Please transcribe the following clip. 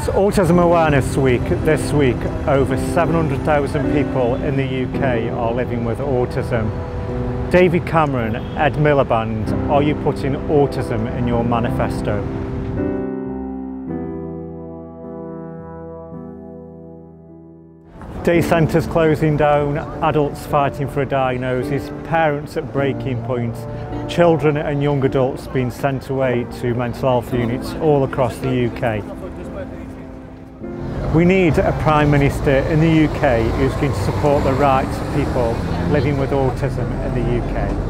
Autism Awareness Week. This week, over 700,000 people in the UK are living with autism. David Cameron, Ed Miliband, are you putting autism in your manifesto? Day centres closing down, adults fighting for a diagnosis, parents at breaking points, children and young adults being sent away to mental health units all across the UK. We need a Prime Minister in the UK who's going to support the rights of people living with autism in the UK.